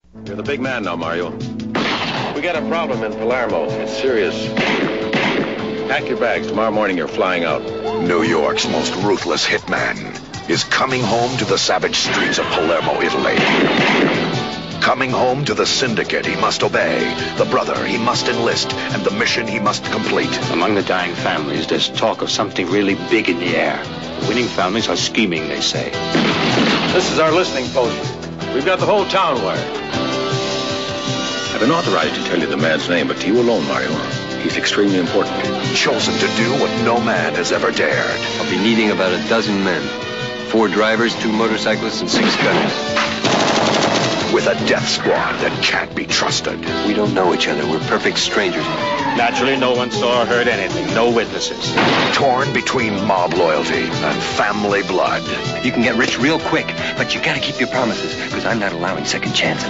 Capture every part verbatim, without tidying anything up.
You're the big man now, Mario. We got a problem in Palermo. It's serious. Pack your bags. Tomorrow morning you're flying out. New York's most ruthless hitman is coming home to the savage streets of Palermo, Italy. Coming home to the syndicate he must obey, the brother he must enlist, and the mission he must complete. Among the dying families, there's talk of something really big in the air. The winning families are scheming, they say. This is our listening post. We've got the whole town wired. I've been authorized to tell you the man's name, but to you alone, Mario. He's extremely important. Chosen to do what no man has ever dared. I'll be needing about a dozen men. Four drivers, two motorcyclists, and six gunners. With a death squad that can't be trusted. We don't know each other. We're perfect strangers. Naturally, no one saw or heard anything. No witnesses. Torn between mob loyalty and family blood. You can get rich real quick, but you gotta keep your promises, because I'm not allowing second chances.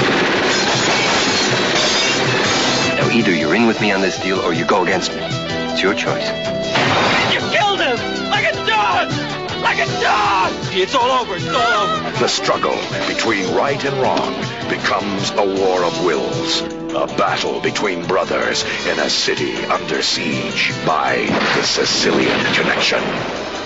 Now, either you're in with me on this deal, or you go against me. It's your choice. You killed him! Like a dog! Like a dog! It's all over. It's all over. The struggle between right and wrong becomes a war of wills. A battle between brothers in a city under siege by the Sicilian Connection.